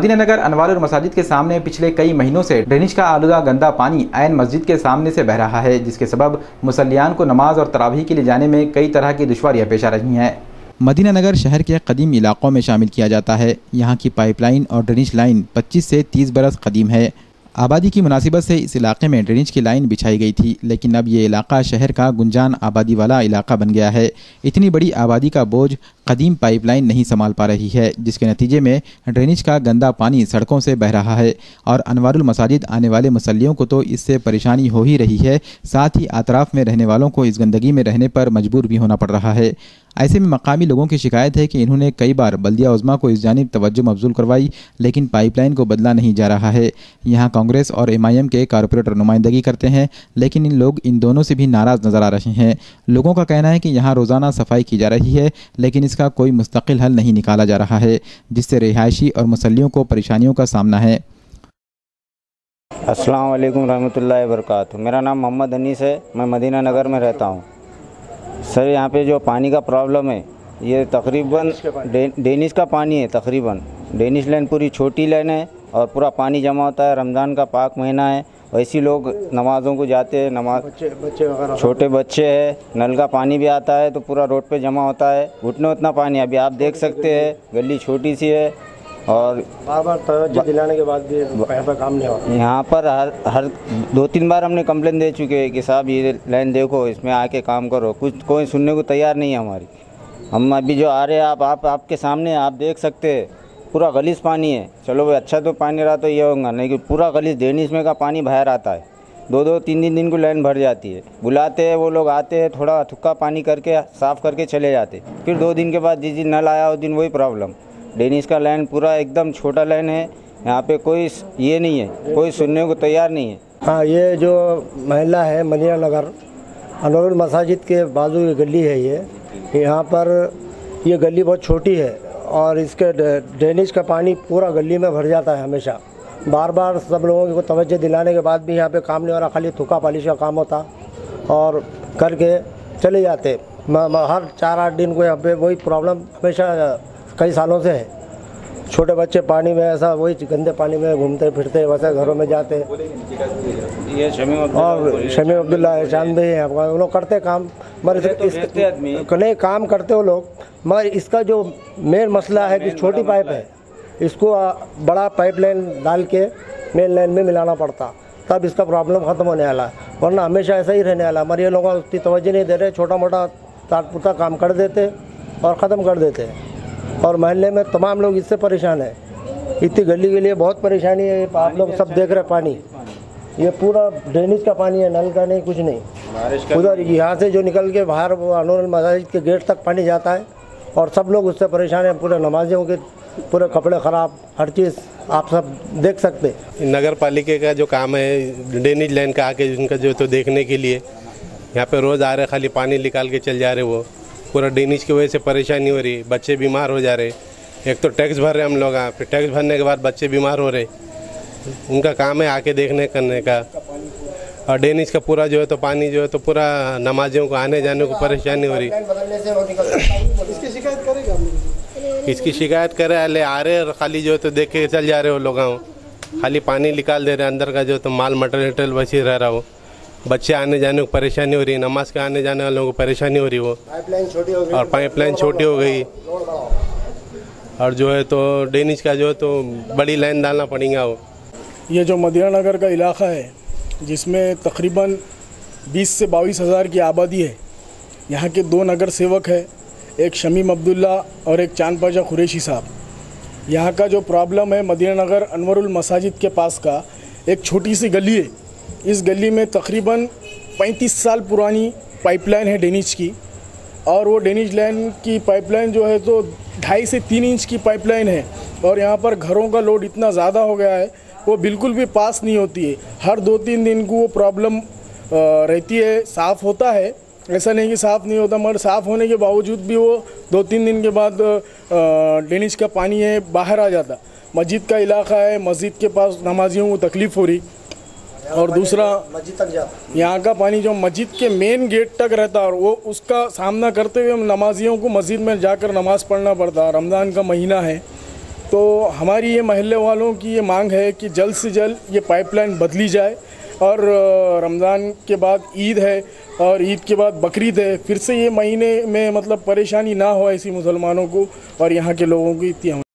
Medina नगर अनवारुल मसाजिद के सामने पिछले कई महीनों से ड्रेनेज का आलूदा गंदा पानी ऐन मस्जिद के सामने से बह रहा है, जिसके सबब मुसल्लियान को नमाज और तरावीह के लिए जाने में कई तरह की दुश्वारियां पेश आ रही हैं। मदीना नगर शहर के कदीम इलाकों में शामिल किया जाता है। यहाँ की पाइपलाइन और ड्रेनेज लाइन 25 से 30 बरस कदीम है। आबादी की मुनासिबत से इस इलाके में ड्रेनेज की लाइन बिछाई गई थी, लेकिन अब ये इलाका शहर का गुंजान आबादी वाला इलाका बन गया है। इतनी बड़ी आबादी का बोझ कदीम पाइपलाइन नहीं संभाल पा रही है, जिसके नतीजे में ड्रेनेज का गंदा पानी सड़कों से बह रहा है और अनवारुल मसाजिद आने वाले मुसल्लियों को तो इससे परेशानी हो ही रही है, साथ ही अतराफ में रहने वालों को इस गंदगी में रहने पर मजबूर भी होना पड़ रहा है। ऐसे में मकामी लोगों की शिकायत है कि इन्होंने कई बार बल्दिया उज़्मा को इस जानिब तवज्जो मबजूल करवाई, लेकिन पाइपलाइन को बदला नहीं जा रहा है। यहाँ कांग्रेस और MIM के कारपोरेटर नुमाइंदगी करते हैं, लेकिन इन लोग इन दोनों से भी नाराज़ नज़र आ रहे हैं। लोगों का कहना है कि यहाँ रोज़ाना सफाई की जा रही है, लेकिन इसका कोई मुस्तकिल हल नहीं निकाला जा रहा है, जिससे रिहायशी और मुसल्लियों को परेशानियों का सामना है। अस्सलाम वालेकुम रहमतुल्लाहि व बरकातहू। मेरा नाम मोहम्मद अनीस है, मैं मदीना नगर में रहता हूँ। सर, यहाँ पे जो पानी का प्रॉब्लम है, ये तकरीबन डेनिश का पानी है। तकरीबन डेनिश लाइन पूरी छोटी लाइन है और पूरा पानी जमा होता है। रमज़ान का पाक महीना है, वैसे लोग नमाज़ों को जाते हैं, नमाज बच्चे छोटे बच्चे हैं, नल का पानी भी आता है तो पूरा रोड पे जमा होता है। घुटने उतना पानी अभी आप देख सकते हैं, गली छोटी सी है और बार तवज्जो दिलाने के बाद भी यहाँ पर काम नहीं होता। यहाँ पर हर 2-3 बार हमने कंप्लेन दे चुके हैं कि साहब ये लाइन देखो, इसमें आके काम करो, कुछ कोई सुनने को तैयार नहीं है हमारी। हम अभी जो आ रहे हैं आपके सामने आप देख सकते हैं, पूरा गलीस पानी है। चलो भाई, अच्छा तो पानी रहा तो ये होगा, नहीं कि पूरा गलीस डेनिश में का पानी बाहर आता है। 2-2, 3-3 दिन को लाइन भर जाती है। बुलाते हैं वो लोग, आते हैं, थोड़ा थुक्का पानी करके साफ़ करके चले जाते। फिर 2 दिन के बाद जिस दिन नल आया उस दिन वही प्रॉब्लम। डेनिश का लाइन पूरा एकदम छोटा लाइन है, यहाँ पे कोई ये नहीं है, कोई सुनने को तैयार नहीं है। हाँ, ये जो महल्ला है मदीना नगर अनवारुल मसाजिद के बाजू की गली है। ये यहाँ पर ये गली बहुत छोटी है और इसके ड्रेनेज का पानी पूरा गली में भर जाता है हमेशा। बार बार सब लोगों को तवज्जो दिलाने के बाद भी यहाँ पे काम नहीं हो रहा, खाली थुका पालिश का काम होता और करके चले जाते। हर 4-8 दिन को यहाँ पे वही प्रॉब्लम हमेशा कई सालों से है। छोटे बच्चे पानी में ऐसा वही गंदे पानी में घूमते फिरते, वैसे घरों में जाते। ये और शमी अब्दुल्ला एहसान भी है, वो लोग करते काम, मगर नहीं काम करते वो लोग, मगर इसका जो मेन मसला है कि छोटी पाइप है, इसको बड़ा पाइप लाइन डाल के मेन लाइन में मिलाना पड़ता, तब इसका प्रॉब्लम ख़त्म होने वाला है, वरना हमेशा ऐसा ही रहने वाला। मगर ये लोग उतनी तवज्जो नहीं दे रहे, छोटा मोटा ताटपुता काम कर देते और ख़त्म कर देते हैं। और महल्ले में तमाम लोग इससे परेशान है। इतनी गली के लिए बहुत परेशानी है। आप लोग सब देख रहे पानी, ये पूरा ड्रेनेज का पानी है, नल का नहीं, कुछ नहीं। उधर यहाँ से जो निकल के बाहर वो अनवारुल मसाजिद के गेट तक पानी जाता है और सब लोग उससे परेशान हैं। पूरे नमाजियों के पूरे कपड़े ख़राब, हर चीज़ आप सब देख सकते। नगर पालिका का जो काम है ड्रेनेज लाइन का आके उनका जो तो देखने के लिए यहाँ पे रोज़ आ रहे, खाली पानी निकाल के चल जा रहे। वो पूरा ड्रेनेज की वजह से परेशानी हो रही, बच्चे बीमार हो जा रहे। एक तो टैक्स भर रहे हम लोग, फिर टैक्स भरने के बाद बच्चे बीमार हो रहे। उनका काम है आके देखने करने का। और ड्रेनेज का पूरा जो है तो पानी जो है तो पूरा नमाजियों को आने जाने को परेशानी हो रही। इसकी शिकायत करे ले आ रहे, खाली जो है तो देख के चल जा रहे हो लोग, खाली पानी निकाल दे रहे। अंदर का जो तो माल मटेरियल वैसे रह रहा हो, बच्चे आने जाने को परेशानी हो रही है, नमाज के आने जाने वालों को परेशानी हो रही है। वो पाइपलाइन छोटी हो गई और पाइपलाइन छोटी हो गई और जो है तो ड्रेनेज का जो है तो बड़ी लाइन डालना पड़ेगा। वो ये जो मदीना नगर का इलाका है, जिसमें तकरीबन 20 से 22 हज़ार की आबादी है, यहाँ के 2 नगर सेवक है, एक शमीम अब्दुल्ला और एक चांद पाशा कुरैशी साहब। यहाँ का जो प्रॉब्लम है, मदीना नगर अनवारुल मसाजिद के पास का एक छोटी सी गली है। इस गली में तकरीबन 35 साल पुरानी पाइपलाइन है ड्रेनेज की, और वो ड्रेनेज लाइन की पाइपलाइन जो है तो 2.5 से 3 इंच की पाइपलाइन है। और यहाँ पर घरों का लोड इतना ज़्यादा हो गया है, वो बिल्कुल भी पास नहीं होती है। हर 2-3 दिन को वो प्रॉब्लम रहती है। साफ़ होता है, ऐसा नहीं कि साफ़ नहीं होता, मगर साफ़ होने के बावजूद भी वो 2-3 दिन के बाद ड्रेनेज का पानी है बाहर आ जाता। मस्जिद का इलाका है, मस्जिद के पास नमाजियों को तकलीफ़ हो रही। और दूसरा, मस्जिद तक जाता, यहाँ का पानी जो मस्जिद के मेन गेट तक रहता है और वो उसका सामना करते हुए नमाजियों को मस्जिद में जाकर नमाज़ पढ़ना पड़ता। रमज़ान का महीना है, तो हमारी ये महल्ले वालों की ये मांग है कि जल्द से जल्द ये पाइपलाइन बदली जाए और रमज़ान के बाद ईद है और ईद के बाद बकरीद है, फिर से ये महीने में मतलब परेशानी ना हो ऐसी मुसलमानों को और यहाँ के लोगों को इतनी